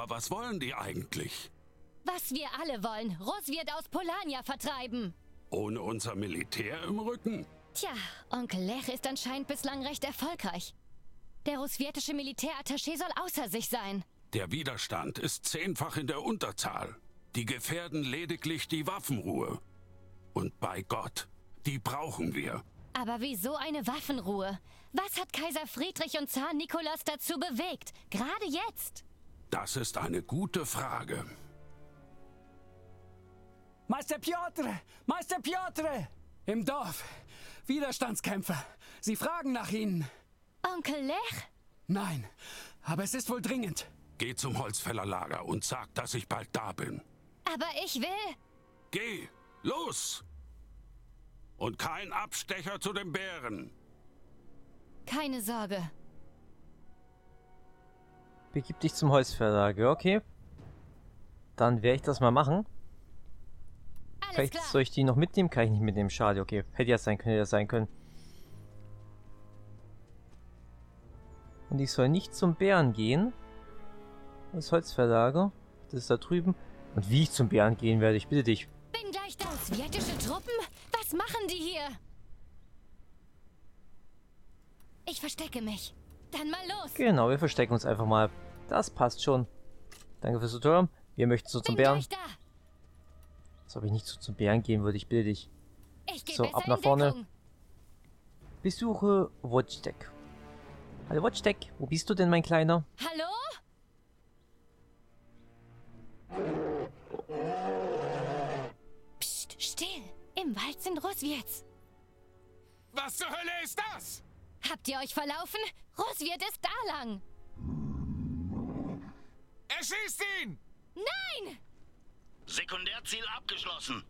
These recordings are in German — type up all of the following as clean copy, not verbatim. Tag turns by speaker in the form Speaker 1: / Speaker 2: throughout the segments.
Speaker 1: Aber was wollen die eigentlich?
Speaker 2: Was wir alle wollen. Russ wird aus Polania vertreiben.
Speaker 1: Ohne unser Militär im Rücken?
Speaker 2: Tja, Onkel Lech ist anscheinend bislang recht erfolgreich. Der russwiertische Militärattaché soll außer sich sein.
Speaker 1: Der Widerstand ist 10-fach in der Unterzahl. Die gefährden lediglich die Waffenruhe. Und bei Gott, die brauchen wir.
Speaker 2: Aber wieso eine Waffenruhe? Was hat Kaiser Friedrich und Zar Nikolaus dazu bewegt? Gerade jetzt?
Speaker 1: Das ist eine gute Frage.
Speaker 3: Meister Piotr! Meister Piotr! Im Dorf. Widerstandskämpfer. Sie fragen nach Ihnen.
Speaker 2: Onkel Lech?
Speaker 3: Nein, aber es ist wohl dringend.
Speaker 1: Geh zum Holzfällerlager und sag, dass ich bald da bin.
Speaker 2: Aber ich will...
Speaker 1: Geh, los! Und kein Abstecher zu den Bären.
Speaker 2: Keine Sorge.
Speaker 4: Begib dich zum okay. Dann werde ich das mal machen.
Speaker 2: Alles
Speaker 4: Vielleicht
Speaker 2: klar.
Speaker 4: soll ich die noch mitnehmen? Kann ich nicht mitnehmen. Schade, okay. Hätte ja sein können. Und ich soll nicht zum Bären gehen. Das Holzverlager. Das ist da drüben. Und wie ich zum Bären gehen werde, ich bitte dich.
Speaker 2: Bin gleich da. Sowjetische Truppen? Was machen die hier? Ich verstecke mich. Dann mal los.
Speaker 4: Genau, wir verstecken uns einfach mal. Das passt schon. Danke fürs Tutorial. Wir möchten so zum
Speaker 2: Bin
Speaker 4: Bären.
Speaker 2: gleich da.
Speaker 4: Als ob ich nicht so zum Bären gehen würde, ich bitte dich.
Speaker 2: Ich gehe
Speaker 4: So,
Speaker 2: besser
Speaker 4: ab nach
Speaker 2: in
Speaker 4: vorne.
Speaker 2: Deckung.
Speaker 4: Besuche Wojtek. Hallo Wojtek, wo bist du denn, mein Kleiner?
Speaker 2: Hallo? Psst, still. Im Wald sind Russwirts.
Speaker 1: Was zur Hölle ist das?
Speaker 2: Habt ihr euch verlaufen? Russwirt ist da lang.
Speaker 1: Erschießt ihn!
Speaker 2: Nein!
Speaker 5: Sekundärziel abgeschlossen.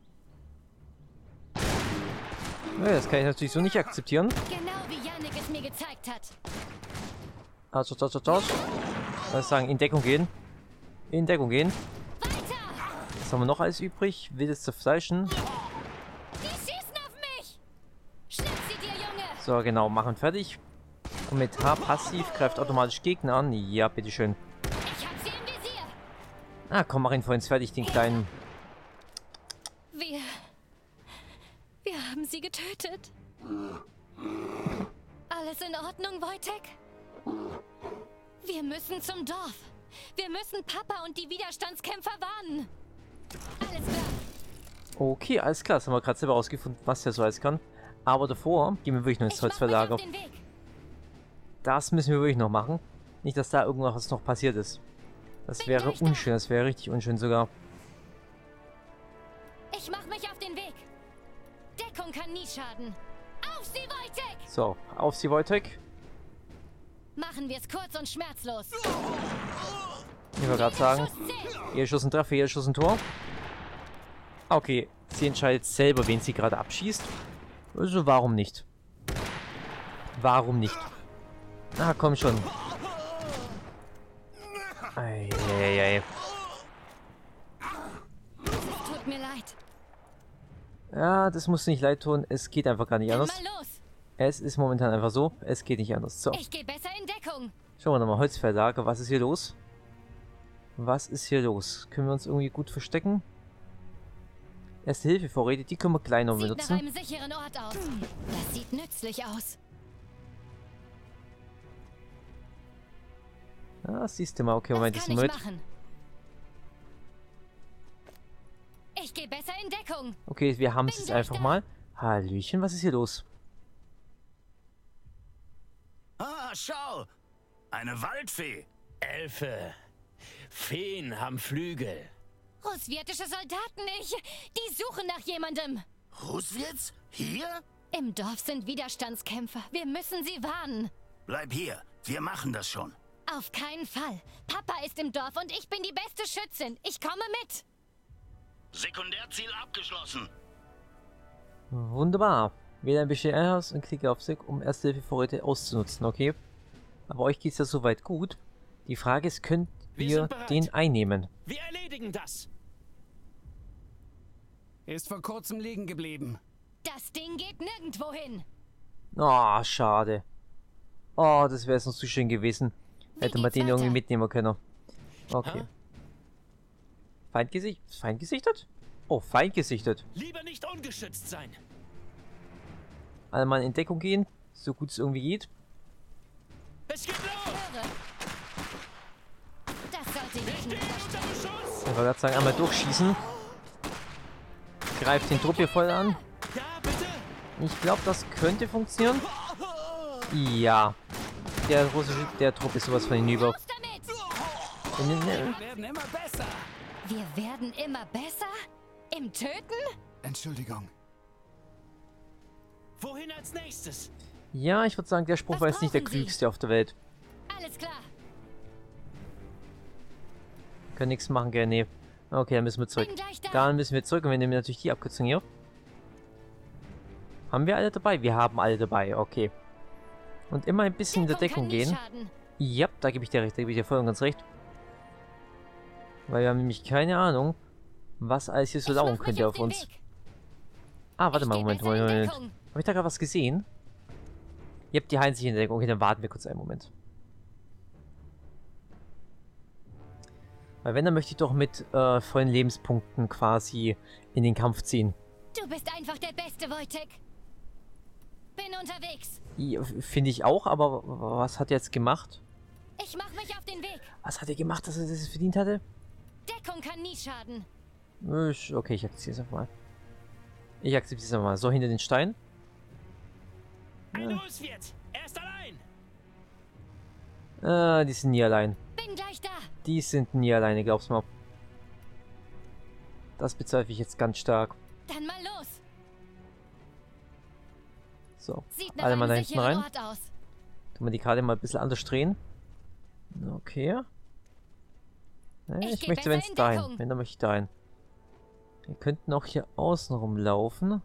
Speaker 4: Ja, das kann ich natürlich so nicht akzeptieren.
Speaker 2: Genau wie Yannick es mir gezeigt hat.
Speaker 4: Also, was sagen, in Deckung gehen. In Deckung gehen.
Speaker 2: Weiter!
Speaker 4: Was haben wir noch alles übrig? Wildes Zerfleischen.
Speaker 2: Die schießen auf mich! Schnapp sie dir, Junge!
Speaker 4: So, genau, machen fertig. Und mit H passiv greift automatisch Gegner an. Ja, bitteschön.
Speaker 2: Ich hab sie im Visier!
Speaker 4: Ah, komm, mach ihn vorhin fertig, den kleinen.
Speaker 2: Wir haben sie getötet. Alles in Ordnung, Wojtek? Wir müssen zum Dorf. Wir müssen Papa und die Widerstandskämpfer warnen. Alles klar.
Speaker 4: Okay, alles klar. Das haben wir gerade selber rausgefunden, was der so alles kann. Aber davor gehen wir wirklich noch ins
Speaker 2: Ich mach mich
Speaker 4: Holzverlager.
Speaker 2: auf den Weg.
Speaker 4: Das müssen wir wirklich noch machen. Nicht, dass da irgendwas noch passiert ist. Das
Speaker 2: Bin
Speaker 4: wäre
Speaker 2: gleich da.
Speaker 4: unschön. Das wäre richtig unschön sogar.
Speaker 2: Ich mach mich auf den Weg. Deckung kann nie schaden. Auf sie, Wojtek!
Speaker 4: So, auf sie, Wojtek.
Speaker 2: Machen wir es kurz und schmerzlos.
Speaker 4: Ich wollte gerade sagen,
Speaker 2: Schuss zählt.
Speaker 4: jeder Schuss ein Treffer, jeder Schuss ein Tor. Okay, sie entscheidet selber, wen sie gerade abschießt. Also warum nicht? Warum nicht? Ah, komm schon. Eieiei.
Speaker 2: Es tut mir leid.
Speaker 4: Ja, das muss nicht leid tun. Es geht einfach gar nicht
Speaker 2: Dann
Speaker 4: anders.
Speaker 2: mal los.
Speaker 4: Es ist momentan einfach so. Es geht nicht anders. So,
Speaker 2: Ich gehe besser in Deckung.
Speaker 4: schauen wir nochmal. Holzverlager. Was ist hier los? Was ist hier los? Können wir uns irgendwie gut verstecken? Erste Hilfe-Vorräte, die können wir gleich noch
Speaker 2: Sieht nach
Speaker 4: benutzen.
Speaker 2: einem sicheren Ort aus. Das sieht nützlich aus.
Speaker 4: Ah, siehst du mal. Okay, Moment,
Speaker 2: das
Speaker 4: ist
Speaker 2: kann
Speaker 4: ein
Speaker 2: ich
Speaker 4: Moment.
Speaker 2: machen. Ich gehe besser in Deckung.
Speaker 4: Okay, wir haben es
Speaker 2: Bin
Speaker 4: jetzt
Speaker 2: gleich
Speaker 4: einfach
Speaker 2: da.
Speaker 4: mal. Hallöchen, was ist hier los?
Speaker 5: Ah, schau! Eine Waldfee.
Speaker 6: Elfe. Feen haben Flügel.
Speaker 2: Russwirtische Soldaten, die suchen nach jemandem.
Speaker 5: Russwitz? Hier?
Speaker 2: Im Dorf sind Widerstandskämpfer. Wir müssen sie warnen.
Speaker 5: Bleib hier. Wir machen das schon.
Speaker 2: Auf keinen Fall. Papa ist im Dorf und ich bin die beste Schützin. Ich komme mit.
Speaker 5: Sekundärziel abgeschlossen.
Speaker 4: Wunderbar. Wähle ein Befehl aus und klicke auf Sieg, um erste Hilfe-Vorräte auszunutzen, okay? Aber euch geht es ja soweit gut. Die Frage ist, könnt
Speaker 6: Wir
Speaker 4: ihr
Speaker 6: sind bereit.
Speaker 4: den einnehmen?
Speaker 6: Wir erledigen das.
Speaker 3: Ist vor kurzem liegen geblieben.
Speaker 2: Das Ding geht nirgendwo hin.
Speaker 4: Oh, schade. Oh, das wäre sonst zu schön gewesen. Hätte man
Speaker 2: geht's
Speaker 4: den irgendwie
Speaker 2: weiter?
Speaker 4: mitnehmen können. Okay. Feind gesichtet? Oh, Feind gesichtet.
Speaker 6: Lieber nicht ungeschützt sein.
Speaker 4: Alle mal in Deckung gehen, so gut es irgendwie geht.
Speaker 6: Es geht los!
Speaker 2: Höre. Das sollte
Speaker 6: Ich
Speaker 2: jeden
Speaker 6: stehe
Speaker 2: überstehen.
Speaker 6: unter Beschuss!
Speaker 4: Ich wollte gerade sagen, einmal durchschießen. Greift den Trupp hier voll an.
Speaker 6: Ja, bitte!
Speaker 4: Ich glaube, das könnte funktionieren. Ja. Der Trupp ist sowas von hinüber.
Speaker 2: Raus damit!
Speaker 3: Wir werden immer besser.
Speaker 2: Wir werden immer besser? Im Töten?
Speaker 3: Entschuldigung.
Speaker 6: Wohin als nächstes?
Speaker 4: Ja, ich würde sagen, der Spruch
Speaker 2: Was
Speaker 4: war jetzt nicht der
Speaker 2: brauchen Sie?
Speaker 4: klügste auf der Welt.
Speaker 2: Alles klar.
Speaker 4: Können nichts machen, gell? Nee. Okay, dann müssen wir zurück.
Speaker 2: Bin gleich da.
Speaker 4: Dann müssen wir zurück und wir nehmen natürlich die Abkürzung hier. Haben wir alle dabei? Wir haben alle dabei, okay. Und immer ein bisschen in der Deckung
Speaker 2: kann nie
Speaker 4: gehen.
Speaker 2: schaden.
Speaker 4: Ja, da gebe ich dir recht, da gebe ich dir voll und ganz recht. Weil wir haben nämlich keine Ahnung, was alles hier so
Speaker 2: Ich
Speaker 4: lauern
Speaker 2: mach mich
Speaker 4: könnte auf
Speaker 2: den
Speaker 4: uns.
Speaker 2: Weg.
Speaker 4: Ah, warte
Speaker 2: Ich
Speaker 4: mal,
Speaker 2: geh
Speaker 4: Moment,
Speaker 2: besser in
Speaker 4: Moment.
Speaker 2: Deckung.
Speaker 4: Habe ich da gerade was gesehen? Ihr habt die Heinz in der Deckung. Okay, dann warten wir kurz einen Moment. Weil wenn, dann möchte ich doch mit vollen Lebenspunkten quasi in den Kampf ziehen.
Speaker 2: Du bist einfach der Beste, Wojtek. Bin unterwegs.
Speaker 4: Ja, finde ich auch, aber was hat er jetzt gemacht?
Speaker 2: Ich mach mich auf den Weg.
Speaker 4: Was hat er gemacht, dass er das verdient hatte?
Speaker 2: Deckung kann nie schaden.
Speaker 4: Okay, ich akzeptiere es einfach mal. Ich akzeptiere es einfach mal. So, hinter den Stein.
Speaker 6: Ein Ruswirt! Er ist allein!
Speaker 4: Die sind nie allein.
Speaker 2: Bin gleich da.
Speaker 4: Die sind nie alleine, glaub's mal. Das bezweifle ich jetzt ganz stark.
Speaker 2: Dann mal los.
Speaker 4: So,
Speaker 2: Sieht nach
Speaker 4: alle mal
Speaker 2: einem
Speaker 4: da hinten
Speaker 2: sicheren
Speaker 4: rein.
Speaker 2: Ort aus.
Speaker 4: Tun wir die Karte mal ein bisschen anders drehen. Okay. Ich
Speaker 2: geh
Speaker 4: möchte,
Speaker 2: besser
Speaker 4: wenn es
Speaker 2: in
Speaker 4: dahin.
Speaker 2: Deckung.
Speaker 4: Wenn, dann möchte ich dahin. Wir könnten auch hier außen rumlaufen.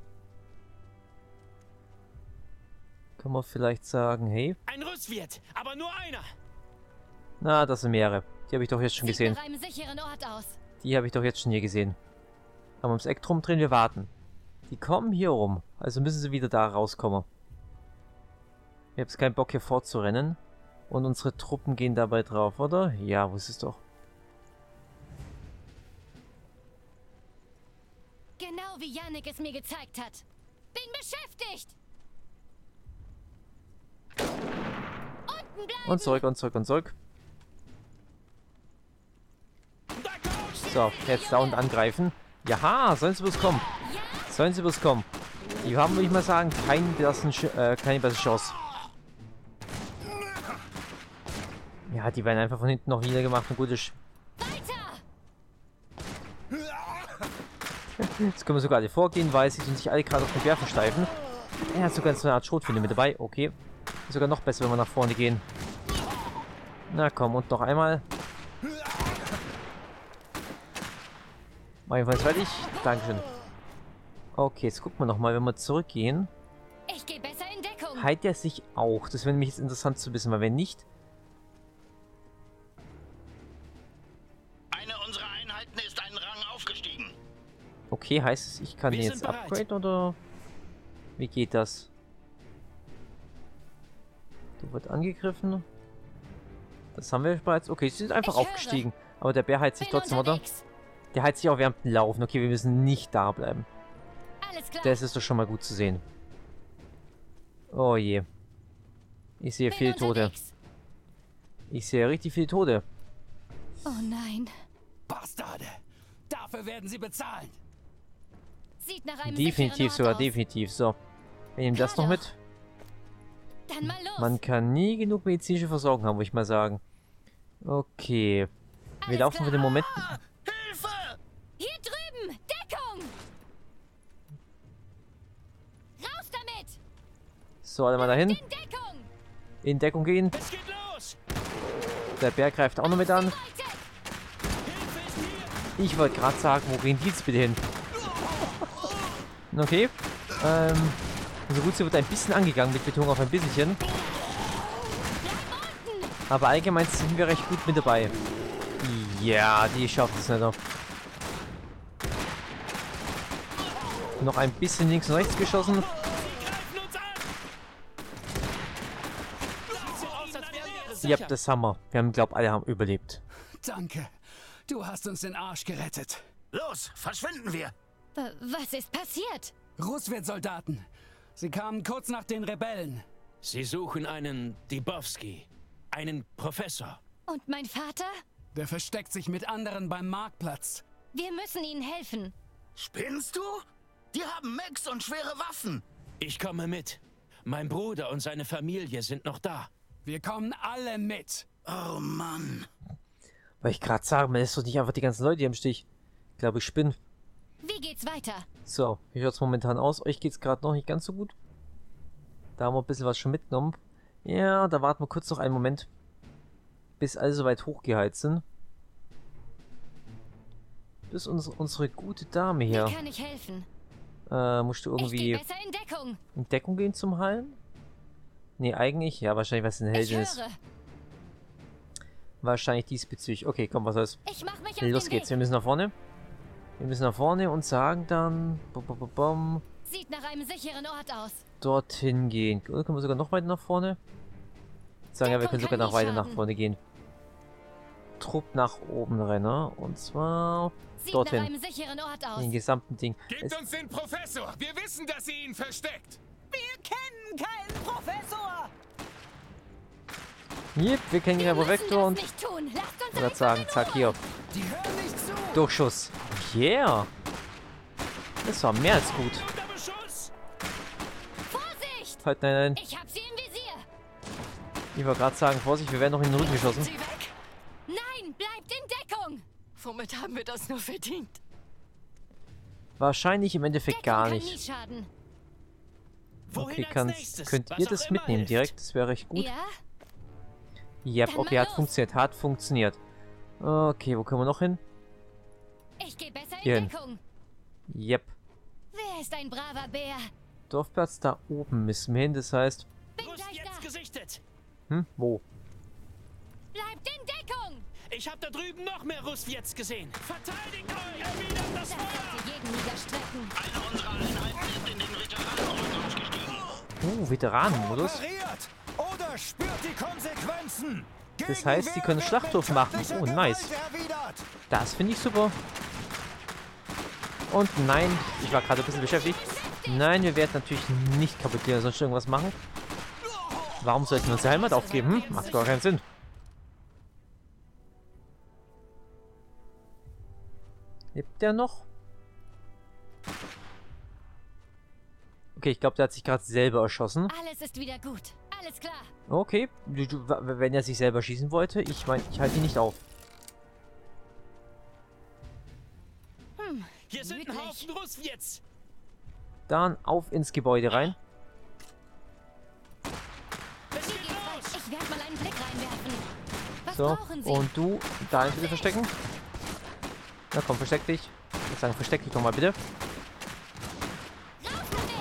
Speaker 4: Kann man vielleicht sagen, hey,
Speaker 6: Ein Ruswirt, aber nur einer!
Speaker 4: na, das sind mehrere. Die habe ich doch jetzt schon
Speaker 2: Sieht
Speaker 4: gesehen.
Speaker 2: nach einem sicheren Ort aus.
Speaker 4: Die habe ich doch jetzt schon hier gesehen. Haben wir ums Eck drum drehen, wir warten. Die kommen hier rum. Also müssen sie wieder da rauskommen. Ich habe jetzt keinen Bock hier fortzurennen. Und unsere Truppen gehen dabei drauf, oder? Ja, wo ist es doch?
Speaker 2: Genau wie Yannick es mir gezeigt hat. Bin beschäftigt. Unten bleiben.
Speaker 4: Und zurück, und zurück, und zurück.
Speaker 6: Da kommt!
Speaker 4: So, jetzt da unten angreifen. Jaha, sollen sie bloß kommen.
Speaker 2: Ja,
Speaker 4: Sollen sie bloß kommen. Die haben, würde ich mal sagen, keine bessere Chance. Ja, die werden einfach von hinten noch niedergemacht und gut ist.
Speaker 2: weiter.
Speaker 4: Jetzt können wir sogar alle vorgehen, weil sie tun sich alle gerade auf den Bär versteifen. Er hat sogar so eine Art Schrotflinte mit dabei. Okay. Ist sogar noch besser, wenn wir nach vorne gehen. Na komm, und noch einmal. Mach jedenfalls fertig. Dankeschön. Okay, jetzt gucken wir nochmal, wenn wir zurückgehen.
Speaker 2: Ich gehe besser in Deckung.
Speaker 4: Heilt er sich auch? Das wäre nämlich jetzt interessant zu wissen, weil wenn nicht...
Speaker 5: Eine unserer Einheiten ist einen Rang aufgestiegen.
Speaker 4: Okay, heißt es, ich kann
Speaker 6: Wir
Speaker 4: den jetzt
Speaker 6: sind bereit.
Speaker 4: upgraden oder... Wie geht das? Du wird angegriffen. Das haben wir bereits. Okay, sie sind einfach
Speaker 2: Ich höre.
Speaker 4: aufgestiegen. Aber der Bär heizt sich
Speaker 2: Bin
Speaker 4: trotzdem, oder?
Speaker 2: unterwegs.
Speaker 4: Der heizt sich auch während dem Laufen. Okay, wir müssen nicht da bleiben.
Speaker 2: Alles klar.
Speaker 4: Das ist doch schon mal gut zu sehen. Oh je. Ich sehe
Speaker 2: Bin
Speaker 4: viele Tote.
Speaker 2: unterwegs.
Speaker 4: Ich sehe richtig viele Tote.
Speaker 2: Oh nein.
Speaker 3: Bastarde. Dafür werden sie bezahlen.
Speaker 2: Sieht nach einem
Speaker 4: Definitiv
Speaker 2: sicheren Ort
Speaker 4: sogar,
Speaker 2: aus.
Speaker 4: definitiv. So. Wir nehmen das noch
Speaker 2: Klar
Speaker 4: mit.
Speaker 2: Dann mal los.
Speaker 4: Man kann nie genug medizinische Versorgung haben, würde ich mal sagen. Okay. Wir
Speaker 2: Alles
Speaker 4: laufen
Speaker 2: klar.
Speaker 4: für den Moment.
Speaker 5: Hilfe!
Speaker 2: Hier drüben. Deckung. Raus damit.
Speaker 4: So, alle mal dahin.
Speaker 2: In Deckung.
Speaker 4: In Deckung gehen.
Speaker 6: Es geht los!
Speaker 4: Der Bär greift auch noch mit an.
Speaker 2: Wojtek.
Speaker 6: Hilfe ist hier!
Speaker 4: Ich wollte gerade sagen, wo gehen die jetzt bitte hin? Okay. Also gut, sie wird ein bisschen angegangen, mit Betonung auf ein bisschen. Aber allgemein sind wir recht gut mit dabei. Ja, die schafft es nicht noch. Noch ein bisschen links und rechts geschossen.
Speaker 6: Sie greifen uns an! Sieht so aus, als wären wir
Speaker 4: Ja,
Speaker 6: sicher.
Speaker 4: das haben wir. Wir haben, glaube alle haben überlebt.
Speaker 3: Danke. Du hast uns den Arsch gerettet.
Speaker 5: Los, verschwinden wir.
Speaker 2: Was ist passiert?
Speaker 3: Ruswiet-Soldaten. Sie kamen kurz nach den Rebellen.
Speaker 6: Sie suchen einen Dibowski. Einen Professor.
Speaker 2: Und mein Vater?
Speaker 3: Der versteckt sich mit anderen beim Marktplatz.
Speaker 2: Wir müssen ihnen helfen.
Speaker 5: Spinnst du? Die haben Mechs und schwere Waffen.
Speaker 6: Ich komme mit. Mein Bruder und seine Familie sind noch da.
Speaker 3: Wir kommen alle mit.
Speaker 5: Oh Mann.
Speaker 4: Weil ich gerade sage, man lässt doch nicht einfach die ganzen Leute hier im Stich. Ich glaube, ich spinne.
Speaker 2: Wie geht's weiter?
Speaker 4: So, wie hört es momentan aus? Euch geht es gerade noch nicht ganz so gut. Da haben wir ein bisschen was schon mitgenommen. Ja, da warten wir kurz noch einen Moment. Bis alle soweit hochgeheizt sind. Das ist unsere gute Dame hier.
Speaker 2: Wie kann ich helfen?
Speaker 4: Musst du
Speaker 2: Ich
Speaker 4: irgendwie
Speaker 2: gehe besser in Deckung.
Speaker 4: in Deckung gehen zum Heilen? Nee, eigentlich. Ja, wahrscheinlich, was eine
Speaker 2: Ich
Speaker 4: Heldin ist.
Speaker 2: höre.
Speaker 4: Wahrscheinlich diesbezüglich. Okay, komm, was soll's.
Speaker 2: Ich mach mich auf
Speaker 4: Los
Speaker 2: den
Speaker 4: geht's, wir
Speaker 2: Weg.
Speaker 4: müssen nach vorne. Wir müssen nach vorne und sagen dann...
Speaker 2: Sieht nach einem sicheren Ort aus.
Speaker 4: dorthin gehen. Oder können wir sogar noch weiter nach vorne? Sagen ja, wir
Speaker 2: Deckung
Speaker 4: können sogar
Speaker 2: kann
Speaker 4: noch
Speaker 2: nie
Speaker 4: weiter nach
Speaker 2: schaden.
Speaker 4: vorne gehen. Trupp nach oben rennen. Und zwar
Speaker 2: Sieht
Speaker 4: dorthin.
Speaker 2: nach einem sicheren Ort aus.
Speaker 4: Den gesamten Ding.
Speaker 7: Gebt uns den Professor! Wir wissen, dass ihr ihn versteckt!
Speaker 8: Wir kennen keinen Professor!
Speaker 4: Yep, wir kennen
Speaker 2: Wir
Speaker 4: den
Speaker 2: müssen
Speaker 4: Vektor
Speaker 2: das
Speaker 4: und...
Speaker 2: nicht tun. Lasst uns
Speaker 4: Ich würde
Speaker 2: einfach
Speaker 4: sagen,
Speaker 2: in
Speaker 4: zack,
Speaker 2: Ruhe.
Speaker 4: hier.
Speaker 3: Die hören nicht zu.
Speaker 4: Durchschuss. Yeah. Das war mehr als gut.
Speaker 6: Unter Beschuss!
Speaker 2: Vorsicht!
Speaker 4: Halt, nein, nein.
Speaker 2: Ich hab sie im Visier.
Speaker 4: Ich wollte gerade sagen, Vorsicht, wir werden noch in den Rücken geschossen.
Speaker 8: Sie weg!
Speaker 2: Nein, bleibt in Deckung.
Speaker 8: Womit haben wir das nur verdient?
Speaker 4: Wahrscheinlich im Endeffekt
Speaker 2: Deckung
Speaker 4: gar
Speaker 2: kann
Speaker 4: nicht.
Speaker 2: nie schaden.
Speaker 6: Wohin
Speaker 4: Okay,
Speaker 6: als nächstes?
Speaker 4: könnt
Speaker 6: Was
Speaker 4: ihr
Speaker 6: auch
Speaker 4: das
Speaker 6: immer
Speaker 4: mitnehmen
Speaker 6: hilft.
Speaker 4: direkt? Das wäre recht gut.
Speaker 2: Ja?
Speaker 4: Yep,
Speaker 2: Dann
Speaker 4: okay,
Speaker 2: mal
Speaker 4: hat
Speaker 2: los.
Speaker 4: funktioniert, hat funktioniert. Okay, wo können wir noch hin?
Speaker 2: Ich gehe besser
Speaker 4: Hier
Speaker 2: in
Speaker 4: hin.
Speaker 2: Deckung.
Speaker 4: Yep.
Speaker 2: Wer ist ein braver Bär?
Speaker 4: Dorfplatz da oben müssen wir hin, das heißt...
Speaker 2: Bin
Speaker 6: Rust
Speaker 2: gleich
Speaker 6: jetzt
Speaker 2: da.
Speaker 6: gesichtet!
Speaker 4: Wo?
Speaker 2: Bleibt in Deckung.
Speaker 6: Ich habe da drüben noch mehr Rustjetz gesehen. Verteidigt euch! Erwidert das
Speaker 2: Das
Speaker 6: Feuer!
Speaker 2: sollte jeden niederstrecken.
Speaker 5: Eine unserer Einheiten ist in den Veteranenmodus aufgestiegen.
Speaker 4: Veteranenmodus.
Speaker 9: Kooperiert oder spürt die Konsequenzen.
Speaker 4: Das heißt, die können Schlachthof machen. Oh, nice. Das finde ich super. Und nein, ich war gerade ein bisschen beschäftigt. Nein, wir werden natürlich nicht kaputt gehen oder sonst irgendwas machen. Warum sollten wir unsere Heimat aufgeben? Hm? Macht gar keinen Sinn. Lebt der noch? Okay, ich glaube, der hat sich gerade selber erschossen.
Speaker 2: Alles ist wieder gut. Alles klar.
Speaker 4: Okay, wenn er sich selber schießen wollte, ich meine, ich halte ihn nicht auf.
Speaker 6: Hier sind ein
Speaker 2: Gemütlich.
Speaker 6: Haufen Rustjetz!
Speaker 4: Dann auf ins Gebäude rein.
Speaker 6: Es
Speaker 2: Hier
Speaker 6: geht
Speaker 2: geht's rein.
Speaker 6: los!
Speaker 2: Ich werde mal einen Blick reinwerfen. Was
Speaker 4: So,
Speaker 2: brauchen Sie?
Speaker 4: und du, da bitte verstecken. Na komm, versteck dich. Ich würde sagen, versteck dich doch mal bitte.
Speaker 2: Raus damit!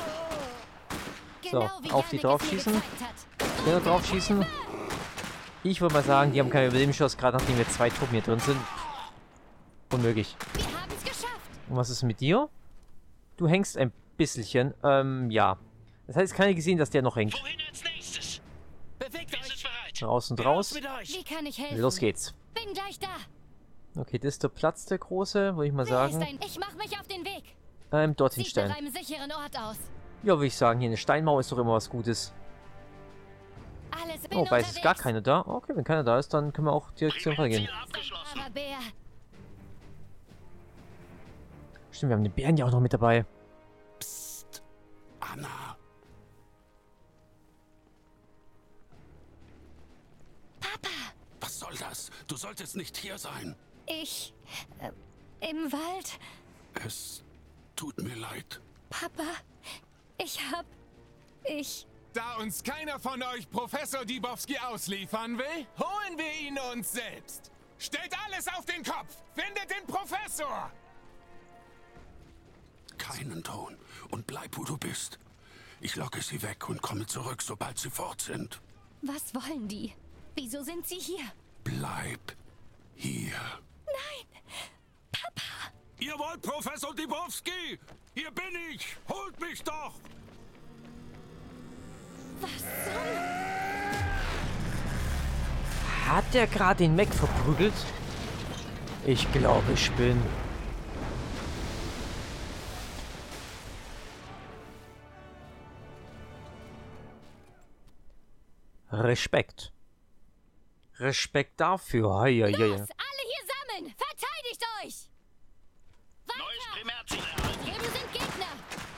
Speaker 4: So,
Speaker 2: Genau wie
Speaker 4: auf die
Speaker 2: Yannick
Speaker 4: drauf
Speaker 2: es mir
Speaker 4: schießen.
Speaker 2: gezeigt hat.
Speaker 4: Schneller drauf schießen. Ich würde mal sagen, die haben keine Überlebenschance, gerade nachdem wir 2 Truppen hier drin sind. Unmöglich.
Speaker 2: Wir haben es geschafft.
Speaker 4: Und was ist mit dir? Du hängst ein bisschen. Ja. Das heißt, keiner gesehen, dass der noch hängt.
Speaker 5: Wohin als nächstes?
Speaker 6: Bewegt
Speaker 5: Wir
Speaker 6: euch!
Speaker 5: sind bereit.
Speaker 4: Raus und
Speaker 6: Raus
Speaker 4: raus.
Speaker 6: mit euch!
Speaker 2: Wie kann ich helfen?
Speaker 4: Los geht's.
Speaker 2: Bin gleich da.
Speaker 4: Okay, das ist der Platz, der große, würde ich mal
Speaker 2: Wer ist
Speaker 4: sagen.
Speaker 2: ein... Ich mach mich auf den Weg.
Speaker 4: Dorthin
Speaker 2: Sieht nach
Speaker 4: stellen.
Speaker 2: einem sicheren Ort aus.
Speaker 4: Ja, würde ich sagen, hier eine Steinmauer ist doch immer was Gutes.
Speaker 2: Alles bin
Speaker 4: Oh, bei es ist gar
Speaker 2: unterwegs.
Speaker 4: keiner da. Okay, wenn keiner da ist, dann können wir auch direkt zum Fall gehen.
Speaker 5: Ziel abgeschlossen.
Speaker 2: Braver Bär.
Speaker 4: Stimmt, wir haben den Bären ja auch noch mit dabei.
Speaker 1: Psst. Anna.
Speaker 2: Papa,
Speaker 1: Was soll das? Du solltest nicht hier sein.
Speaker 2: ich... Im Wald...
Speaker 1: Es tut mir leid.
Speaker 2: Papa, ich...
Speaker 7: Da uns keiner von euch Professor Dibowski ausliefern will, holen wir ihn uns selbst. Stellt alles auf den Kopf! Findet den Professor!
Speaker 1: Keinen Ton. Und bleib, wo du bist. Ich locke sie weg und komme zurück, sobald sie fort sind.
Speaker 2: Was wollen die? Wieso sind sie hier?
Speaker 1: Bleib hier.
Speaker 2: Nein! Papa!
Speaker 1: Ihr wollt Professor Dibowski? Hier bin ich. Holt mich doch.
Speaker 2: Was zum...
Speaker 4: Hat der gerade den Mac verprügelt? Ich glaube, ich bin. Respekt. Respekt dafür. Hei, hei, hei.
Speaker 2: Los, alle hier sammeln! Verteidigt euch!
Speaker 5: Neues
Speaker 2: Weiter!
Speaker 5: Primärziel erhalten.
Speaker 2: Drüben sind Gegner!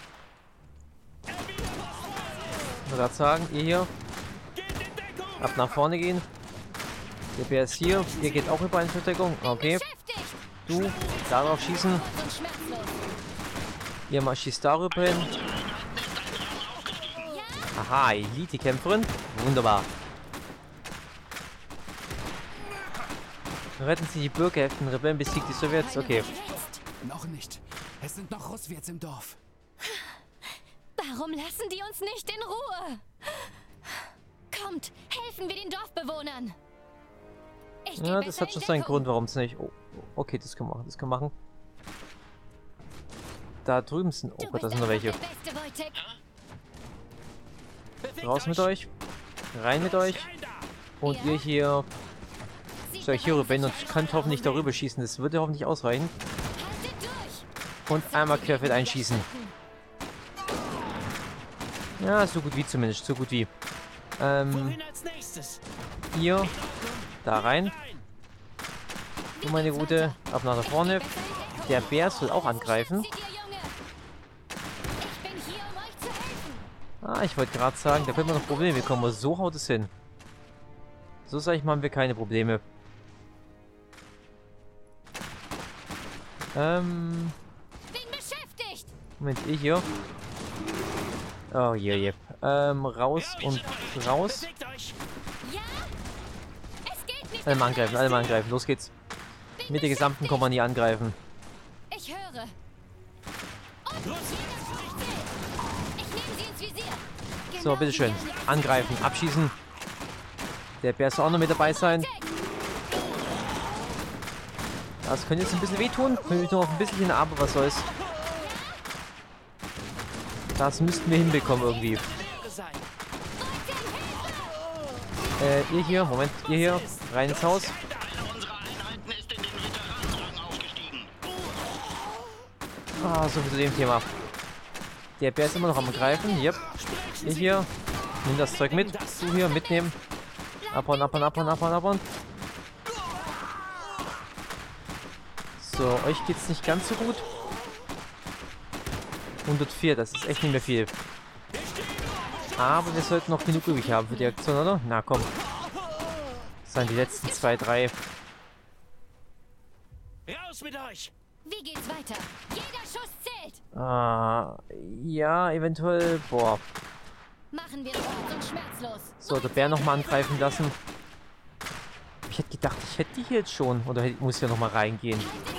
Speaker 4: Ich würde gerade sagen, ihr hier. Ab nach vorne gehen. Der Bär ist hier. Ihr geht auch über eine Verdeckung. Okay.
Speaker 2: Beschäftigt!
Speaker 4: Du, darauf schießen.
Speaker 2: Kurz und schmerzlos.
Speaker 4: Ihr mal schießt darüber hin. Aha, Elite-Kämpferin. Wunderbar. Retten Sie die Bürgerhälften. Rebellen besiegt die Sowjets. Okay.
Speaker 3: Noch nicht. Es sind noch Russwärts im Dorf.
Speaker 2: Warum lassen die uns nicht in Ruhe? Kommt, helfen wir den Dorfbewohnern. Ich geh
Speaker 4: Ja,
Speaker 2: besser
Speaker 4: das hat
Speaker 2: in
Speaker 4: schon seinen
Speaker 2: Deckung.
Speaker 4: Grund, warum es nicht... Oh, okay, das können wir machen. Das können wir machen. Da drüben sind... Oh
Speaker 2: Du
Speaker 4: Gott, da
Speaker 2: bist
Speaker 4: sind noch
Speaker 2: einfach
Speaker 4: welche.
Speaker 2: der Beste, Wojtek.
Speaker 4: Raus mit euch. Rein mit euch. Und
Speaker 2: Ja.
Speaker 4: ihr hier...
Speaker 2: Sieht
Speaker 4: Soll ich hier
Speaker 2: doch
Speaker 4: rüber hin und
Speaker 2: aus, als
Speaker 4: könnt hoffentlich darüber schießen. Das würde hoffentlich ausreichen.
Speaker 2: Haltet durch.
Speaker 4: Und einmal querfeld einschießen. Ja, so gut wie zumindest. So gut wie.
Speaker 6: Wohin als nächstes?
Speaker 4: Hier. Da rein. Du, meine Gute. Ab nach da vorne. Der Bär soll auch angreifen.
Speaker 2: Ich bin hier, um euch zu helfen.
Speaker 4: Ah, ich wollte gerade sagen, da können wir noch Probleme bekommen. Aber so haut es hin. So, sag ich mal, haben wir keine Probleme.
Speaker 2: Bin beschäftigt.
Speaker 4: Moment, ihr hier. Oh je, je. Raus und raus.
Speaker 6: Bewegt euch!
Speaker 2: Ja? Es geht nicht.
Speaker 4: Alle mal angreifen, alle mal angreifen. Los geht's.
Speaker 2: Bin
Speaker 4: Mit der gesamten
Speaker 2: beschäftigt.
Speaker 4: Kompanie angreifen.
Speaker 2: Ich höre. Und jeder Schuss zählt. Ich nehme sie ins Visier.
Speaker 4: So,
Speaker 2: Genau
Speaker 4: bitteschön.
Speaker 2: wie der
Speaker 4: Angreifen, abschießen. Der Bär soll auch noch mit dabei sein. Das könnte jetzt ein bisschen wehtun. Könnte nur auf ein bisschen, aber was soll's. Das müssten wir hinbekommen irgendwie.
Speaker 6: Sein.
Speaker 4: Ihr hier, Moment, ihr hier. Rein ins Haus.
Speaker 5: Einer unserer Einheiten ist in den Veteranenrang aufgestiegen.
Speaker 4: Ah, so viel zu dem Thema. Der Bär ist immer noch am Greifen. Yep. Ihr hier. Nimm das Zeug mit. Du hier, mitnehmen. Abhauen, abhauen, abhauen, abhauen, abhauen. So, euch geht's nicht ganz so gut. 104, das ist echt nicht mehr viel. Aber wir sollten noch genug übrig haben für die Aktion, oder? Na komm. Das sind die letzten 2, 3.
Speaker 6: Raus mit euch!
Speaker 2: Wie geht's weiter? Jeder Schuss zählt.
Speaker 4: Ah, ja, eventuell. Boah.
Speaker 2: Machen wir es kurz und schmerzlos.
Speaker 4: So, der Bär nochmal angreifen lassen. Ich hätte gedacht, ich hätte die hier jetzt schon. Oder muss ich ja nochmal reingehen?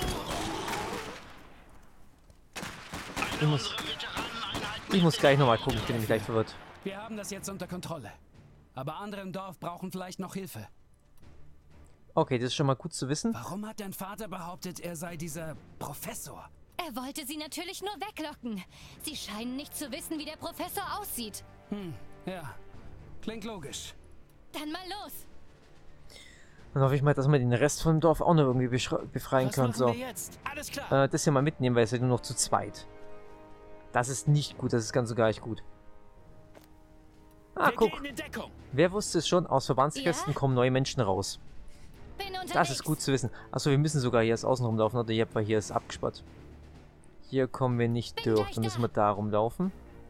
Speaker 4: Ich muss gleich nochmal gucken. Ich bin nämlich gleich verwirrt.
Speaker 3: Wir haben das jetzt unter Kontrolle. Aber andere im Dorf brauchen vielleicht noch Hilfe.
Speaker 4: Okay, das ist schon mal gut zu wissen.
Speaker 3: Warum hat dein Vater behauptet, er sei dieser Professor?
Speaker 2: Er wollte sie natürlich nur weglocken. Sie scheinen nicht zu wissen, wie der Professor aussieht.
Speaker 3: Ja, klingt logisch.
Speaker 2: Dann mal los.
Speaker 4: Dann hoffe ich mal, dass wir den Rest vom Dorf auch noch irgendwie befreien
Speaker 6: Was
Speaker 4: können.
Speaker 6: machen
Speaker 4: So,
Speaker 6: wir jetzt? Alles klar.
Speaker 4: das hier mal mitnehmen, weil es ja nur noch zu zweit. Das ist nicht gut, das ist ganz und gar nicht gut. Ah,
Speaker 6: Wir
Speaker 4: guck.
Speaker 6: gehen in Deckung.
Speaker 4: Wer wusste es schon? Aus Verbandskästen
Speaker 2: Ja?
Speaker 4: kommen neue Menschen raus.
Speaker 2: Bin unterwegs.
Speaker 4: Das ist gut zu wissen. Achso, wir müssen sogar hier erst außen rumlaufen, oder? Ja, hier ist abgesperrt. Hier kommen wir nicht
Speaker 2: Bin
Speaker 4: durch.
Speaker 2: gleich
Speaker 4: Dann müssen
Speaker 2: da.
Speaker 4: wir da rumlaufen.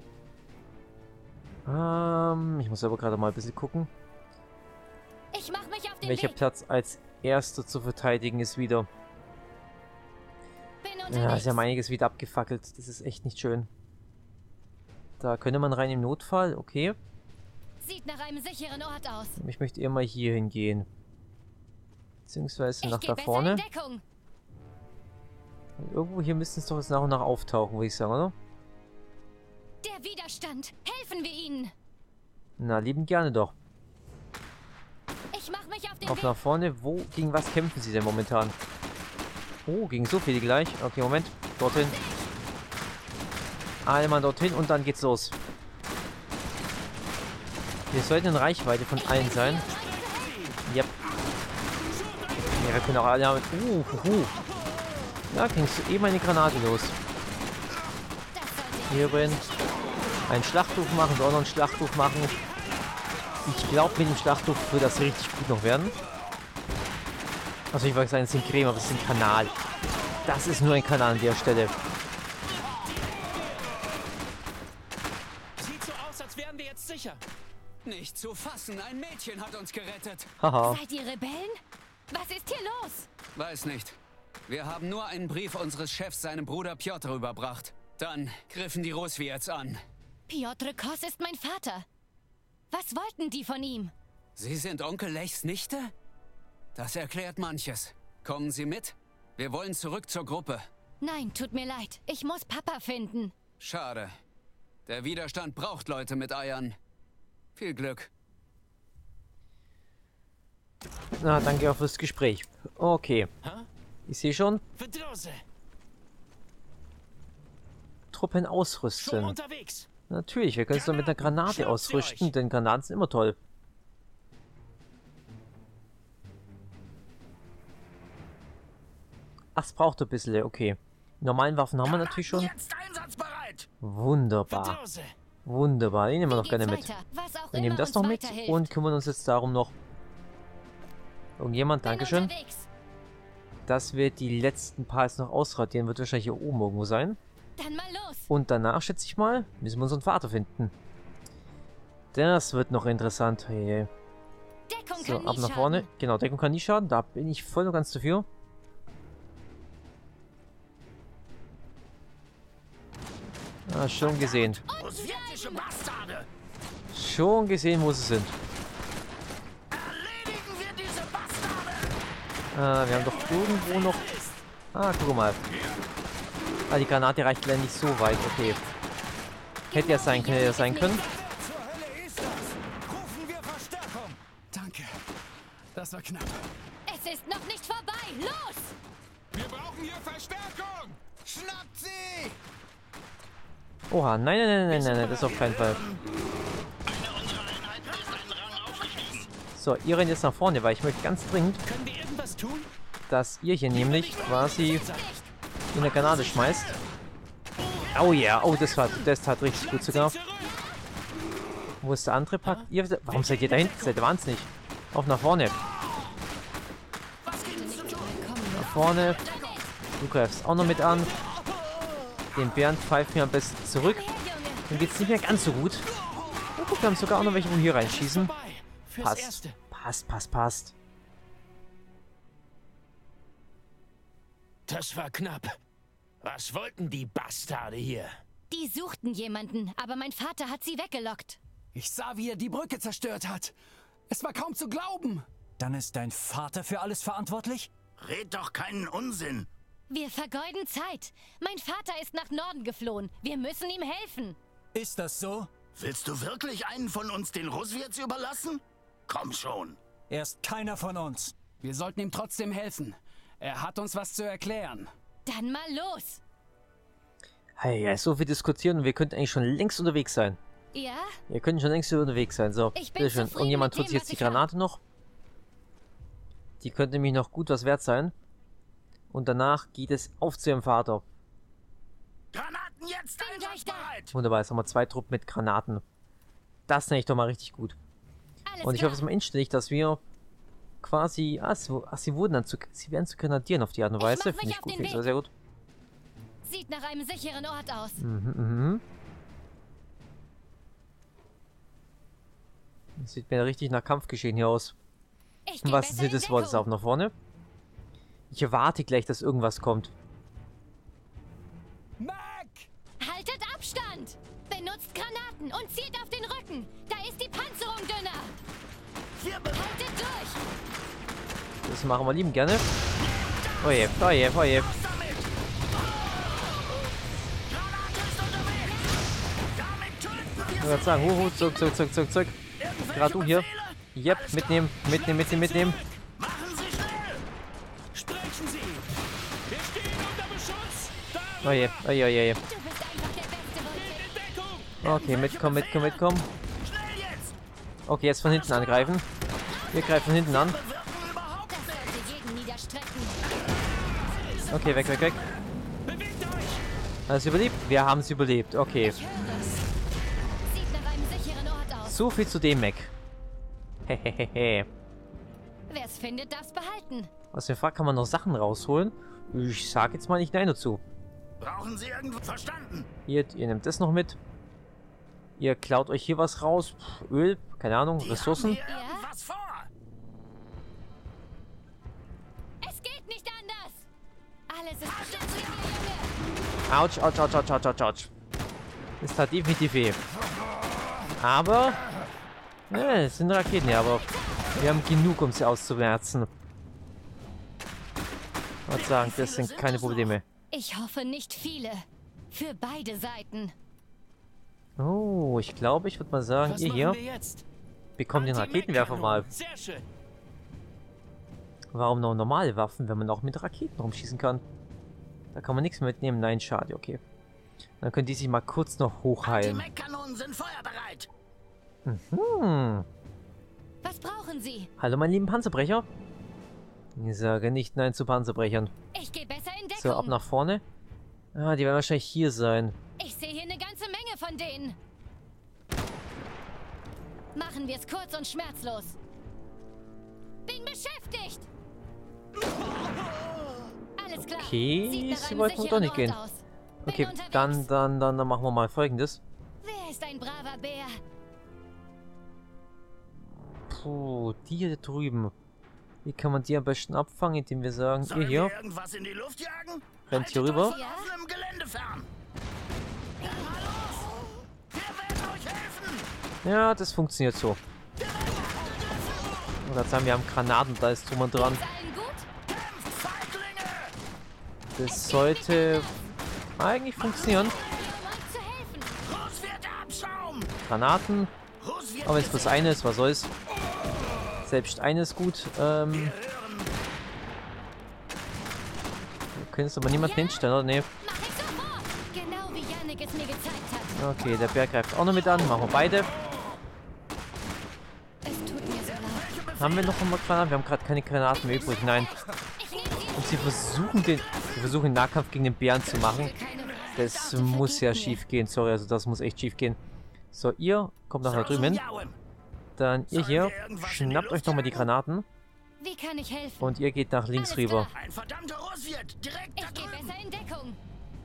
Speaker 4: Ich muss aber gerade mal ein bisschen gucken.
Speaker 2: Ich mach mich auf den
Speaker 4: Welcher
Speaker 2: Weg.
Speaker 4: Platz als erster zu verteidigen ist wieder.
Speaker 2: Bin
Speaker 4: Ja,
Speaker 2: unterwegs.
Speaker 4: ist ja einiges wieder abgefackelt. Das ist echt nicht schön. Da könnte man rein im Notfall. Okay.
Speaker 2: Sieht nach einem sicheren Ort aus.
Speaker 4: Ich möchte eher mal hier hingehen. Beziehungsweise
Speaker 2: Ich
Speaker 4: nach
Speaker 2: geh
Speaker 4: da
Speaker 2: besser
Speaker 4: vorne.
Speaker 2: in Deckung.
Speaker 4: Irgendwo hier müssten es doch jetzt nach und nach auftauchen, würde ich sagen, oder?
Speaker 2: Der Widerstand. Helfen wir ihnen.
Speaker 4: Na, lieben gerne doch.
Speaker 2: Ich mach mich auf den
Speaker 4: Auf
Speaker 2: Weg.
Speaker 4: nach vorne. Wo, gegen was kämpfen sie denn momentan? Oh, gegen so viele gleich. Okay, Moment. Dorthin. Einmal dorthin und dann geht's los. Wir sollten in Reichweite von allen sein. Yep. Ja, wir können auch alle... Da kriegst du eben eine Granate los. Hier drin. Ein Schlachthof machen, wir auch noch ein Schlachthof machen. Ich glaube, mit dem Schlachthof wird das richtig gut noch werden. Also ich wollte sagen, es ist ein Creme, aber es ist ein Kanal. Das ist nur ein Kanal an der Stelle.
Speaker 6: Sieht so aus, als wären wir jetzt sicher.
Speaker 3: Nicht zu fassen, ein Mädchen hat uns gerettet.
Speaker 4: Haha.
Speaker 2: Seid ihr Rebellen? Was ist hier los?
Speaker 3: Weiß nicht. Wir haben nur einen Brief unseres Chefs seinem Bruder Piotr überbracht. Dann griffen die Roswiets an.
Speaker 2: Piotr Kos ist mein Vater. Was wollten die von ihm?
Speaker 3: Sie sind Onkel Lechs Nichte? Das erklärt manches. Kommen Sie mit? Wir wollen zurück zur Gruppe.
Speaker 2: Nein, tut mir leid. Ich muss Papa finden.
Speaker 3: Schade. Der Widerstand braucht Leute mit Eiern. Viel Glück.
Speaker 4: Na, danke auch fürs Gespräch. Okay. Ich sehe schon.
Speaker 6: Verdrose.
Speaker 4: Truppen
Speaker 6: Schon
Speaker 4: ausrüsten.
Speaker 6: unterwegs.
Speaker 4: Natürlich, wir können es doch mit einer Granate ausrüsten, denn Granaten sind immer toll. Ach, es braucht ein bisschen, okay. Normalen Waffen haben wir natürlich schon.
Speaker 5: Jetzt einsatzbereit!
Speaker 4: Wunderbar.
Speaker 6: Verdrose.
Speaker 4: Wunderbar, den nehmen wir noch gerne mit.
Speaker 2: Weiter? Was auch
Speaker 4: Wir nehmen
Speaker 2: immer
Speaker 4: das
Speaker 2: uns
Speaker 4: noch mit
Speaker 2: weiterhilft.
Speaker 4: und kümmern uns jetzt darum noch. Irgendjemand,
Speaker 2: Bin
Speaker 4: dankeschön.
Speaker 2: unterwegs.
Speaker 4: Dass wir die letzten paar jetzt noch ausradieren, wird wahrscheinlich hier oben irgendwo sein.
Speaker 2: Dann mal los.
Speaker 4: Und danach, schätze ich mal, müssen wir unseren Vater finden. Das wird noch interessant. Hey.
Speaker 2: Deckung
Speaker 4: So,
Speaker 2: kann
Speaker 4: ab
Speaker 2: nie
Speaker 4: nach vorne.
Speaker 2: schaden.
Speaker 4: Genau, Deckung kann nicht schaden. Da bin ich voll und ganz dafür. Ah, schon gesehen.
Speaker 5: Roswietische Bastarde!
Speaker 4: Schon gesehen, wo sie sind.
Speaker 5: Erledigen wir diese Bastarde!
Speaker 4: Ah, wir haben doch irgendwo noch... Ah, guck mal. Ah, die Granate reicht leider nicht so weit. Okay. Hätte ja sein können, hätte ja sein können.
Speaker 9: Zur Hölle ist das? Rufen wir Verstärkung.
Speaker 3: Danke. Das war knapp.
Speaker 2: Es ist noch nicht vorbei. Los!
Speaker 7: Wir brauchen hier Verstärkung!
Speaker 9: Schnappt sie!
Speaker 4: Oha, nein, nein, nein, nein, nein, nein, das ist auf keinen Fall.
Speaker 5: Eine unserer Einheiten ist einen Rang aufgestiegen.
Speaker 4: So, ihr rennt jetzt nach vorne, weil ich möchte ganz dringend,
Speaker 6: Können wir irgendwas tun?
Speaker 4: dass ihr hier nämlich quasi in eine Granate schmeißt. Oh ja, oh, das tat richtig gut sogar.
Speaker 6: Zurück.
Speaker 4: Wo ist der andere Pack? Ihr, warum seid ihr da hinten? Seid ihr wahnsinnig? Auf nach vorne. Nach vorne. Du greifst auch noch mit an. Den Bernd pfeift mir am besten zurück.
Speaker 2: Her, Junge.
Speaker 4: Dann geht's nicht mehr ganz so gut. Oh, guck, wir haben sogar auch noch welche, wo hier reinschießen.
Speaker 6: Vorbei. Fürs
Speaker 4: Passt.
Speaker 6: Erste.
Speaker 4: Passt, passt, passt.
Speaker 6: Das war knapp. Was wollten die Bastarde hier?
Speaker 2: Die suchten jemanden, aber mein Vater hat sie weggelockt.
Speaker 3: Ich sah, wie er die Brücke zerstört hat. Es war kaum zu glauben.
Speaker 9: Dann ist dein Vater für alles verantwortlich?
Speaker 5: Red doch keinen Unsinn!
Speaker 2: Wir vergeuden Zeit. Mein Vater ist nach Norden geflohen. Wir müssen ihm helfen.
Speaker 9: Ist das so?
Speaker 5: Willst du wirklich einen von uns den Roswiets überlassen? Komm schon!
Speaker 9: Er ist keiner von uns.
Speaker 3: Wir sollten ihm trotzdem helfen. Er hat uns was zu erklären.
Speaker 2: Dann mal los.
Speaker 4: Hey, ja, so viel diskutieren und wir könnten eigentlich schon längst unterwegs sein.
Speaker 2: Ja?
Speaker 4: Wir können schon längst unterwegs sein. So,
Speaker 2: Ich bin
Speaker 4: bitteschön.
Speaker 2: zufrieden
Speaker 4: Irgendjemand
Speaker 2: mit dem,
Speaker 4: tut jetzt
Speaker 2: was
Speaker 4: die
Speaker 2: ich hab.
Speaker 4: Granate noch. Die könnte nämlich noch gut was wert sein. Und danach geht es auf zu ihrem Vater.
Speaker 5: Granaten jetzt
Speaker 2: Bin gleich da.
Speaker 5: einsatzbereit!
Speaker 4: Wunderbar, jetzt haben wir 2 Truppen mit Granaten. Das nenne ich doch mal richtig gut.
Speaker 2: Alles
Speaker 4: Und ich
Speaker 2: klar.
Speaker 4: hoffe es mal inständig, dass wir quasi... sie werden zu Grenadieren auf die Art und
Speaker 2: Ich
Speaker 4: Weise.
Speaker 2: mach mich
Speaker 4: Finde ich
Speaker 2: auf
Speaker 4: gut,
Speaker 2: den
Speaker 4: finde ich
Speaker 2: Weg.
Speaker 4: sehr gut.
Speaker 2: Sieht nach einem sicheren Ort aus.
Speaker 4: Das sieht mir richtig nach Kampfgeschehen hier aus.
Speaker 2: Ich
Speaker 4: Im
Speaker 2: geh
Speaker 4: wahrsten
Speaker 2: besser
Speaker 4: Sinne
Speaker 2: in
Speaker 4: des Wortes
Speaker 2: Deckung.
Speaker 4: auf nach vorne. Ich erwarte gleich, dass irgendwas kommt.
Speaker 3: Mac!
Speaker 2: Haltet Abstand! Benutzt Granaten und zielt auf den Rücken. Da ist die Panzerung dünner. Haltet durch!
Speaker 4: Das machen wir lieben gerne. Oje, oje, oje. Ich würde sagen, huhu, zurück. Gerade du hier. Yep, mitnehmen.
Speaker 5: Machen Sie schnell!
Speaker 6: Sprechen Sie! Wir stehen unter Beschuss! Da
Speaker 4: Oje, oje.
Speaker 2: Du bist einfach der beste Wojtek.
Speaker 6: in Deckung!
Speaker 4: Okay, mitkommen.
Speaker 5: Schnell jetzt!
Speaker 4: Okay, jetzt von hinten angreifen. Wir greifen hinten an.
Speaker 5: Bewirken überhaupt
Speaker 2: Das sollte jeden
Speaker 4: Okay, weg, weg, weg.
Speaker 6: Bewegt euch!
Speaker 4: Alles überlebt? Wir haben es überlebt. Okay.
Speaker 2: Ich höre es. Sieht nach einem sicheren Ort aus.
Speaker 4: So viel zu dem Mac. Hehehehe.
Speaker 2: Wer es findet, darf's behalten.
Speaker 4: Aus dem Frag kann man noch Sachen rausholen. Ich sag jetzt mal nicht Nein dazu.
Speaker 5: Brauchen Sie irgendwo verstanden?
Speaker 4: Ihr nehmt das noch mit. Ihr klaut euch hier was raus. Öl, keine Ahnung, Ressourcen.
Speaker 5: Haben hier irgendwas vor?
Speaker 2: Es geht nicht anders. Alles ist bestimmt hier, Junge.
Speaker 4: Autsch, autsch, autsch, autsch, autsch, autsch, autsch. Das tat definitiv weh. Aber... Ne, es sind Raketen, ja, aber... Wir haben genug, um sie auszumerzen. Ich würde sagen, das sind keine Probleme.
Speaker 2: Ich hoffe nicht viele. Für beide Seiten.
Speaker 4: Oh, ich glaube, ich würde mal sagen,
Speaker 6: Was
Speaker 4: ihr
Speaker 6: machen
Speaker 4: hier
Speaker 6: wir jetzt?
Speaker 4: bekommt den Raketenwerfer mal.
Speaker 6: Sehr schön.
Speaker 4: Warum noch normale Waffen, wenn man auch mit Raketen rumschießen kann? Da kann man nichts mitnehmen. Nein, schade, okay. Dann können die sich mal kurz noch
Speaker 5: Die
Speaker 4: hochheilen.
Speaker 5: Mech-Kanonen sind feuerbereit.
Speaker 2: Was brauchen Sie?
Speaker 4: Hallo, mein lieben Panzerbrecher. Ich sage nicht Nein zu Panzerbrechern.
Speaker 2: Ich gehe besser in Deckung.
Speaker 4: So, ab nach vorne. Ah, die werden wahrscheinlich hier sein.
Speaker 2: Ich sehe hier eine ganze Menge von denen. Machen wir es kurz und schmerzlos. Bin beschäftigt. Alles klar.
Speaker 4: Okay,
Speaker 2: Sieht nach
Speaker 4: so
Speaker 2: einem
Speaker 4: weit muss doch
Speaker 2: sicheren
Speaker 4: nicht
Speaker 2: Ort
Speaker 4: gehen.
Speaker 2: aus. Bin
Speaker 4: Okay,
Speaker 2: unterwegs.
Speaker 4: dann machen wir mal Folgendes.
Speaker 2: Wer ist ein braver Bär?
Speaker 4: Puh, die hier drüben. Wie kann man die am besten abfangen, indem wir sagen, ihr
Speaker 5: Sollen
Speaker 4: hier,
Speaker 5: wir irgendwas in die Luft jagen?
Speaker 4: rennt hier
Speaker 5: Haltet
Speaker 4: rüber.
Speaker 5: euch von offenem Gelände fern. Na los! Wir werden euch helfen!
Speaker 4: Ja, das funktioniert so. Und jetzt haben wir haben Granaten, da ist drum und dran.
Speaker 2: Ist allen gut?
Speaker 5: Kämpft, Feiglinge!
Speaker 4: Das sollte eigentlich funktionieren.
Speaker 2: Um euch zu helfen.
Speaker 5: Russ wird Abschaum!
Speaker 4: Granaten,
Speaker 5: Russ wird
Speaker 4: aber wenn es bloß eine ist, was soll's. Selbst eine ist gut. Wir können es aber niemanden hinstellen, oder? Nee.
Speaker 2: Mach ich sofort. Genau wie Yannick es mir gezeigt hat.
Speaker 4: Okay, der Bär greift auch noch mit an. Machen wir beide.
Speaker 2: Es tut mir so leid.
Speaker 4: Haben wir noch einmal Granaten? Wir haben gerade keine Granaten mehr übrig. Nein.
Speaker 2: Ich nehme sie.
Speaker 4: Und sie versuchen den Nahkampf gegen den Bären zu machen. Das muss ja schief gehen. Sorry, also das muss echt schief gehen. So, ihr kommt nach da drüben hin. Dann ihr hier, schnappt euch nochmal die Granaten.
Speaker 2: Wie kann ich helfen?
Speaker 4: Und ihr geht nach links
Speaker 2: Alles
Speaker 4: rüber.
Speaker 2: klar.
Speaker 5: Ein verdammter Russ wird direkt da
Speaker 2: Ich gehe
Speaker 5: drüben.
Speaker 2: besser in Deckung.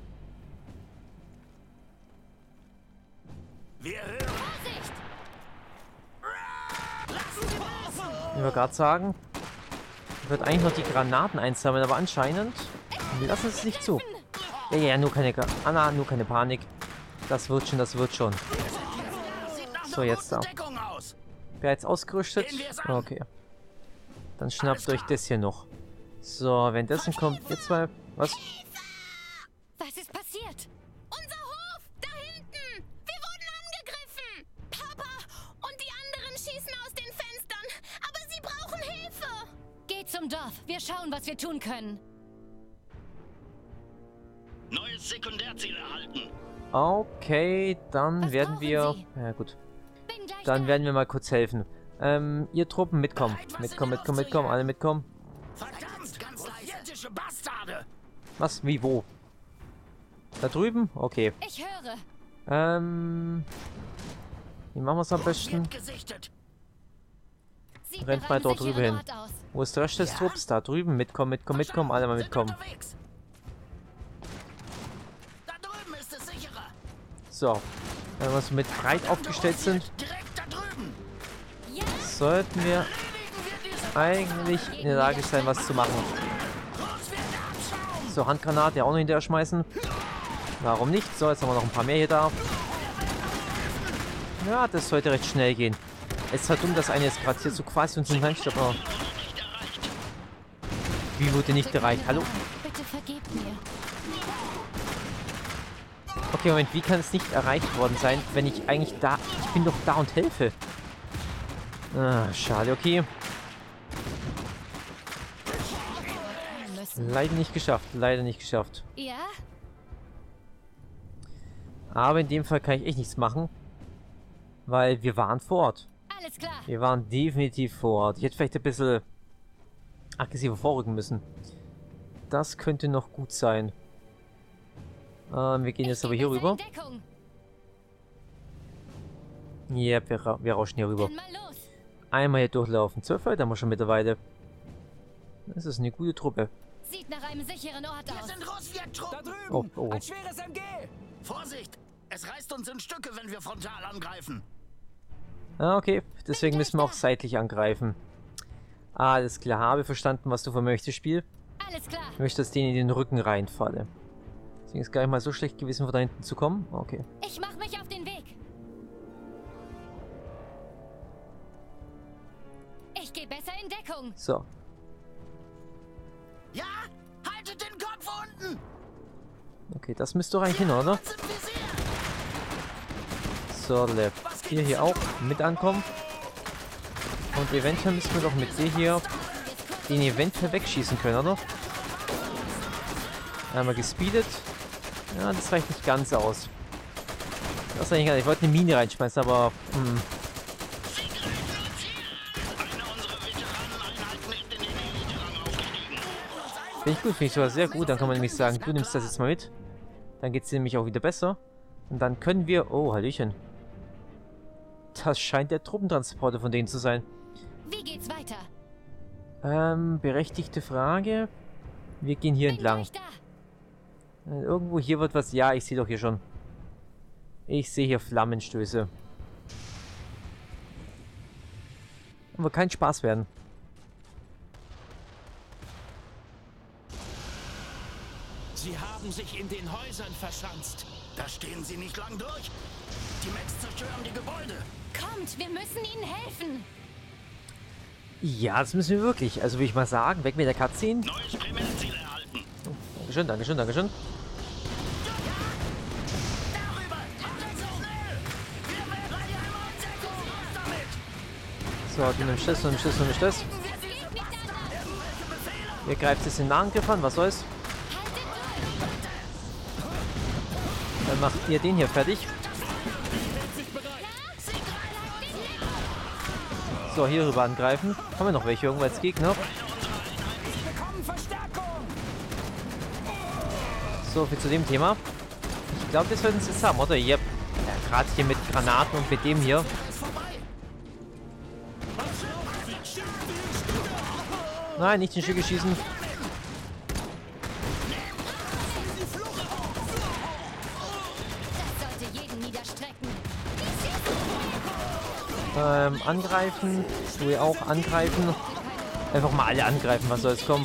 Speaker 5: Wir hören.
Speaker 2: Vorsicht!
Speaker 5: Lassen Sie los!
Speaker 4: Ich wollte gerade sagen, ich würde eigentlich noch die Granaten einsammeln, aber anscheinend lassen sie es nicht zu. Ja, nur keine nur keine Panik. Das wird schon, das wird schon.
Speaker 5: Sieht nach
Speaker 4: So,
Speaker 5: einer
Speaker 4: jetzt
Speaker 5: guten
Speaker 4: da.
Speaker 5: Deckung aus.
Speaker 4: Wer jetzt ausgerüstet?
Speaker 5: Gehen wir es an.
Speaker 4: Okay. Dann schnappt euch das hier noch. So, währenddessen kommt ihr zwei. Was?
Speaker 2: Was ist passiert?
Speaker 10: Unser Hof! Da hinten! Wir wurden angegriffen! Papa und die anderen schießen aus den Fenstern, aber sie brauchen Hilfe!
Speaker 2: Geht zum Dorf. Wir schauen, was wir tun können.
Speaker 5: Neues Sekundärziel erhalten.
Speaker 4: Okay, dann
Speaker 2: Was
Speaker 4: werden
Speaker 2: brauchen
Speaker 4: wir.
Speaker 2: Sie?
Speaker 4: Ja gut.
Speaker 2: Bin gleich
Speaker 4: Dann
Speaker 2: da.
Speaker 4: werden wir mal kurz helfen. Ihr Truppen mitkommen. Mitkommen, alle mitkommen.
Speaker 5: Verdammt, ganz sowjetische Bastarde.
Speaker 4: Was? Wie, wo? Da drüben? Okay.
Speaker 2: Ich höre.
Speaker 4: Wie machen wir es am
Speaker 5: Russ
Speaker 4: besten?
Speaker 5: wird gesichtet.
Speaker 2: Sieht
Speaker 4: Rennt
Speaker 2: nach
Speaker 4: mal
Speaker 2: einem
Speaker 4: dort
Speaker 2: sicheren
Speaker 4: drüber hin.
Speaker 2: Ort aus.
Speaker 4: Wo ist der Rest des Trupps? Da drüben. Mitkommen, alle mal
Speaker 5: Sind
Speaker 4: mitkommen.
Speaker 5: unterwegs. Da drüben ist es sicherer.
Speaker 4: So. Wenn wir so mit breit aufgestellt sind,
Speaker 5: Direkt da drüben.
Speaker 2: Ja,
Speaker 4: sollten wir
Speaker 5: Erledigen wir diese
Speaker 4: eigentlich in der Lage sein, was zu machen.
Speaker 5: Russ wird Abschaum.
Speaker 4: So, Handgranate auch noch hinterher schmeißen. Warum nicht? So, jetzt haben wir noch ein paar mehr hier da. Ja, das sollte recht schnell gehen. Es ist halt dumm, dass eine jetzt gerade hier so quasi uns hineinsteht, aber... Wie wurde nicht erreicht? Hallo?
Speaker 2: bitte vergebt mir.
Speaker 4: Okay, Moment, wie kann es nicht erreicht worden sein, wenn ich eigentlich da... Ich bin doch da und helfe. Ah, schade, okay.
Speaker 2: Müssen.
Speaker 4: Leider nicht geschafft, leider nicht geschafft.
Speaker 2: Ja?
Speaker 4: Aber in dem Fall kann ich echt nichts machen. Weil wir waren vor Ort.
Speaker 2: Alles klar.
Speaker 4: Wir waren definitiv vor Ort. Ich hätte vielleicht ein bisschen aggressiver vorrücken müssen. Das könnte noch gut sein. Wir gehen jetzt aber hier rüber. Ja, wir rauschen hier rüber. Einmal hier durchlaufen. 12 Leute haben wir schon mittlerweile. Das ist eine gute Truppe.
Speaker 2: Sieht nach einem sicheren Ort aus.
Speaker 5: Hier sind Russland-Truppen.
Speaker 9: Da drüben!
Speaker 4: Oh.
Speaker 9: Ein schweres MG!
Speaker 5: Vorsicht! Es reißt uns in Stücke, wenn wir frontal angreifen.
Speaker 4: Ah, okay. Deswegen müssen wir auch seitlich angreifen. Alles klar. Habe verstanden, was du von möchtest, Spiel.
Speaker 2: Alles klar.
Speaker 4: Ich möchte, dass denen in den Rücken reinfalle. Deswegen ist gar nicht mal so schlecht gewesen, von da hinten zu kommen. Okay.
Speaker 2: Ich mache mich auf den Weg. Ich gehe besser in Deckung.
Speaker 4: So.
Speaker 5: Ja? Haltet den Kopf unten!
Speaker 4: Okay, das müsste doch eigentlich hin, oder? So, hier auch mit ankommen. Und eventuell müssen wir doch mit dir hier den eventuell wegschießen können, oder? Einmal gespeedet. Ja, das reicht nicht ganz aus. Das eigentlich gar nicht. Ich wollte eine Mine reinschmeißen, aber... Finde ich gut, finde ich sogar sehr gut. Dann kann man nämlich sagen, du nimmst das jetzt mal mit. Dann geht es nämlich auch wieder besser. Und dann können wir... Oh, Hallöchen. Das scheint der Truppentransporter von denen zu sein.
Speaker 2: Wie geht's weiter?
Speaker 4: Berechtigte Frage. Wir gehen hier entlang. Irgendwo hier wird was... Ja, ich sehe doch hier schon. Ich sehe hier Flammenstöße. Aber kein Spaß werden.
Speaker 6: Sie haben sich in den Häusern verschanzt.
Speaker 5: Da stehen sie nicht lang durch. Die Mechs zerstören die Gebäude.
Speaker 2: Kommt, wir müssen ihnen helfen.
Speaker 4: Ja, das müssen wir wirklich. Also würde ich mal sagen, weg mit der Cutscene.
Speaker 5: Neues Primärziel erhalten.
Speaker 4: Oh, Dankeschön, Dankeschön, Dankeschön. So, du nimmst das, du nimmst das, du nimmst das. Ihr greift jetzt den Nahangriff an, was soll's? Dann macht ihr den hier fertig. So, hier rüber angreifen. Haben wir noch welche irgendwo als Gegner? So, viel zu dem Thema. Ich glaube, das sollten sie jetzt haben, oder? Yep. Ja, gerade hier mit Granaten und mit dem hier. Nein, nicht in Stücke schießen. Angreifen. Du auch angreifen. Einfach mal alle angreifen, was soll's kommen.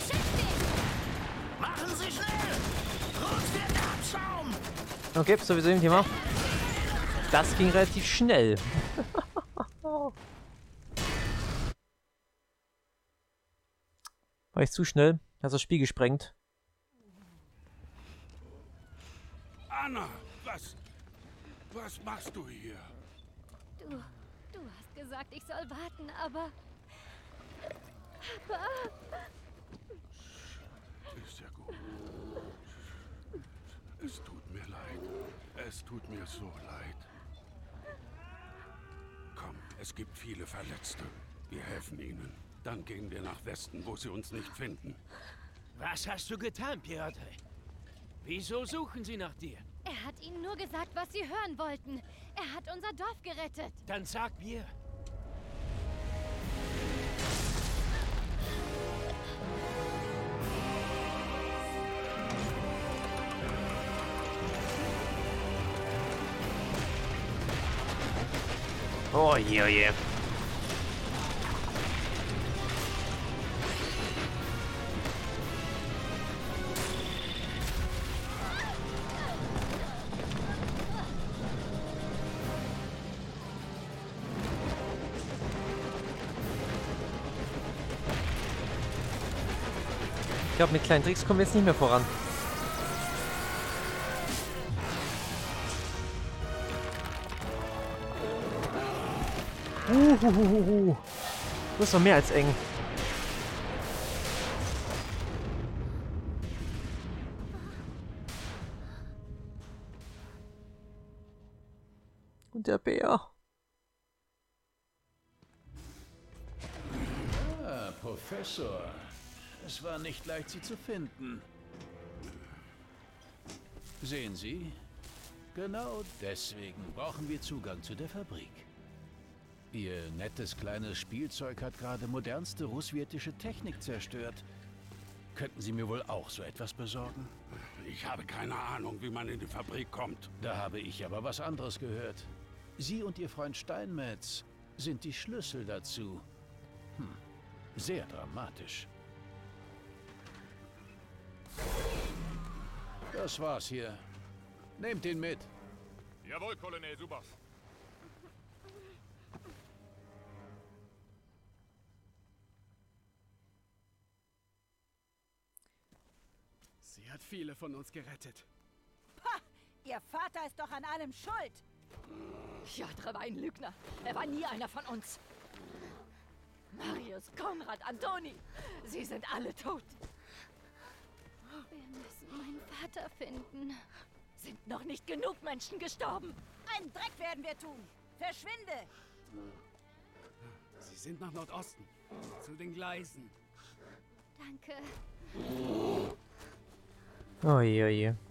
Speaker 4: Okay, sowieso im Thema. Das ging relativ schnell. War ich zu schnell? Hast das Spiel gesprengt?
Speaker 1: Anna, was machst du hier?
Speaker 2: Du hast gesagt, ich soll warten, aber... Papa...
Speaker 1: Ist ja gut. Es tut mir leid. Es tut mir so leid. Komm, es gibt viele Verletzte. Wir helfen ihnen. Dann gehen wir nach Westen, wo sie uns nicht finden.
Speaker 6: Was hast du getan, Piotr? Wieso suchen sie nach dir?
Speaker 2: Er hat ihnen nur gesagt, was sie hören wollten. Er hat unser Dorf gerettet.
Speaker 6: Dann sag mir.
Speaker 4: Oh je, oh je. Ich glaube, mit kleinen Tricks kommen wir jetzt nicht mehr voran. Das ist doch mehr als eng. Und der Bär.
Speaker 11: Ah, Professor. Es war nicht leicht, Sie zu finden. Sehen Sie? Genau deswegen brauchen wir Zugang zu der Fabrik. Ihr nettes kleines Spielzeug hat gerade modernste russwietische Technik zerstört. Könnten Sie mir wohl auch so etwas besorgen?
Speaker 1: Ich habe keine Ahnung, wie man in die Fabrik kommt.
Speaker 11: Da habe ich aber was anderes gehört. Sie und Ihr Freund Steinmetz sind die Schlüssel dazu. Sehr dramatisch. Das war's hier. Nehmt ihn mit.
Speaker 7: Jawohl, Colonel Suboff.
Speaker 3: Sie hat viele von uns gerettet.
Speaker 8: Pah! Ihr Vater ist doch an allem schuld.
Speaker 12: Piotr war ein Lügner. Er war nie einer von uns. Marius, Konrad, Antoni. Sie sind alle tot.
Speaker 2: Wir müssen meinen Vater finden.
Speaker 12: Sind noch nicht genug Menschen gestorben.
Speaker 8: Einen Dreck werden wir tun. Verschwinde!
Speaker 3: Sie sind nach Nordosten. Zu den Gleisen.
Speaker 2: Danke.
Speaker 4: Oje, oje.